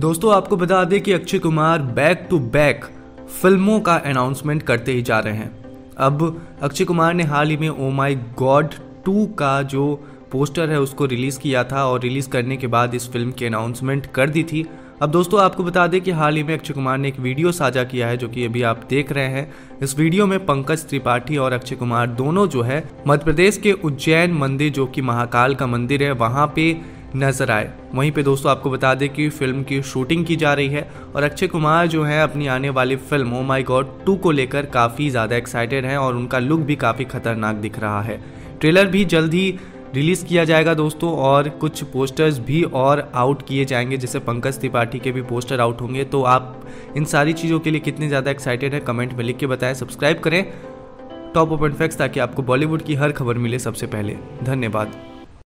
दोस्तों आपको बता दें कि Akshay Kumar back to back फिल्मों का अनाउंसमेंट करते ही जा रहे हैं। अब अक्षय कुमार ने हाल ही में ओ माई गॉड 2 का जो पोस्टर है उसको रिलीज़ किया था और रिलीज़ करने के बाद इस फिल्म की अनाउंसमेंट कर दी थी। अब दोस्तों आपको बता दें कि हाल ही में अक्षय कुमार ने एक वीडियो साझा किया है जो कि अभी आप देख रहे हैं। इस वीडियो में पंकज त्रिपाठी और अक्षय कुमार दोनों जो है मध्य प्रदेश के उज्जैन मंदिर जो कि महाकाल का मंदिर है वहाँ पे नजर आए। वहीं पे दोस्तों आपको बता दें कि फिल्म की शूटिंग की जा रही है और अक्षय कुमार जो है अपनी आने वाली फिल्म ओ माई गॉड 2 को लेकर काफ़ी ज़्यादा एक्साइटेड हैं और उनका लुक भी काफ़ी खतरनाक दिख रहा है। ट्रेलर भी जल्द ही रिलीज़ किया जाएगा दोस्तों और कुछ पोस्टर्स भी और आउट किए जाएंगे, जैसे पंकज त्रिपाठी के भी पोस्टर आउट होंगे। तो आप इन सारी चीज़ों के लिए कितने ज़्यादा एक्साइटेड है कमेंट में लिख के बताएं। सब्सक्राइब करें टॉप ओपन फैक्ट्स ताकि आपको बॉलीवुड की हर खबर मिले सबसे पहले। धन्यवाद।